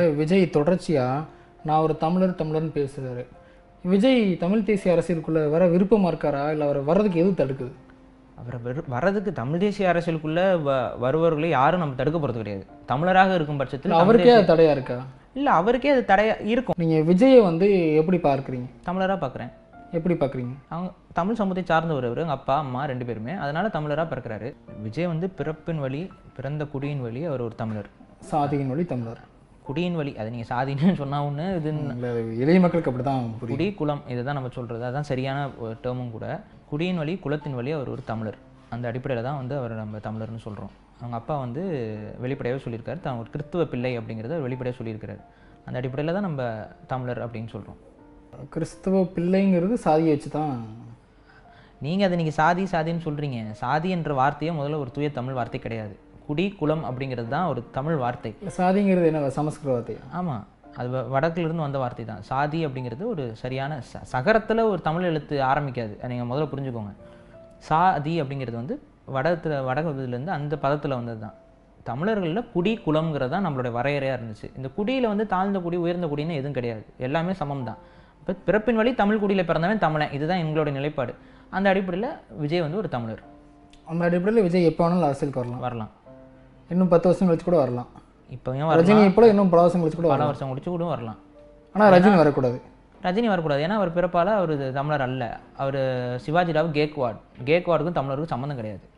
விஜய் தொடர்ச்சியாக நான் ஒரு தமிழர்னு பேசுகிறாரு. விஜய் தமிழ் தேசிய அரசியலுக்குள்ளே வர விருப்பமாக இருக்காரா, இல்லை அவர் வர்றதுக்கு எது தடுக்குது? அவரை வர்றதுக்கு தமிழ் தேசிய அரசியலுக்குள்ளே வருபவர்களை யாரும் நம்ம தடுக்க போகிறது கிடையாது. தமிழராக இருக்கும் பட்சத்தில் அவருக்கே அது தடையாக இருக்கா? இல்லை, அவருக்கே அது தடையாக இருக்கும். நீங்கள் விஜயை எப்படி பார்க்குறீங்க? தமிழராக பார்க்குறேன். எப்படி பார்க்குறீங்க? அவங்க தமிழ் சமூகத்தை சார்ந்தவர். அவர் எங்கள் அப்பா அம்மா 2 பேருமே, அதனால் தமிழராக பிறக்கிறாரு. விஜய் பிறப்பின் வழி, பிறந்த குடியின் வழி அவர் ஒரு தமிழர். சாதியின் வழி தமிழர், குடியின் வழி. அதை நீங்கள் சாதின்னு சொன்னால் ஒன்று, இது எளிய மக்களுக்கு அப்படி தான். குடி குலம் இதை தான் நம்ம சொல்கிறது, அதுதான் சரியான டேர்மும் கூட. குடியின் வழி குலத்தின் வழி அவர் ஒரு தமிழர். அந்த அடிப்படையில் தான் அவர் நம்ம தமிழர்னு சொல்கிறோம். அவங்க அப்பா வெளிப்படையாகவே சொல்லியிருக்காரு, தான் ஒரு கிறிஸ்துவ பிள்ளை அப்படிங்கிறத வெளிப்படையாக சொல்லியிருக்காரு. அந்த அடிப்படையில் தான் நம்ம தமிழர் அப்படின்னு சொல்கிறோம். கிறிஸ்துவ பிள்ளைங்கிறது சாதியை வச்சு தான். நீங்கள் அதை சாதின்னு சொல்கிறீங்க. சாதி என்ற வார்த்தையே முதல்ல ஒரு தூய தமிழ் வார்த்தை கிடையாது. குடி குலம் அப்படிங்கிறது தான் ஒரு தமிழ் வார்த்தை. சாதிங்கிறது என்ன, சமஸ்கிருத வார்த்தை? ஆமாம், அது வடக்கிலிருந்து வந்த வார்த்தை தான். சாதி அப்படிங்கிறது ஒரு சரியான சகரத்தில் ஒரு தமிழ் எழுத்து ஆரம்பிக்காது. நீங்கள் முதல்ல புரிஞ்சுக்கோங்க. சாதி அப்படிங்கிறது வடகுலேருந்து அந்த பதத்தில் வந்தது தான். தமிழர்களில் குடி குலம்ங்கிறது தான் நம்மளுடைய வரையறையாக இருந்துச்சு. இந்த குடியில் தாழ்ந்த குடி உயர்ந்த குடின்னு எதுவும் கிடையாது, எல்லாமே சமம் தான். இப்போ பிறப்பின் வழி தமிழ் குடியில் பிறந்தவன் தமிழன், இதுதான் எங்களுடைய நிலைப்பாடு. அந்த அடிப்படையில் விஜய் ஒரு தமிழர். அந்த அடிப்படையில் விஜய் எப்போ வேணாலும் அரசியலுக்கு வரலாம். இன்னும் 10 வருஷம் கழிச்சு கூட வரலாம். இப்போயும் ரஜினி இப்போ இன்னும் பல வருஷம் கழிச்சு கூட வரலாம். ஆனால் ரஜினி வரக்கூடாது. ஏன்னா அவர் பிறப்பால் அவர் தமிழர் அல்ல. அவர் சிவாஜிராவ் கேக்வாடுக்கும் தமிழருக்கும் சம்மந்தம் கிடையாது.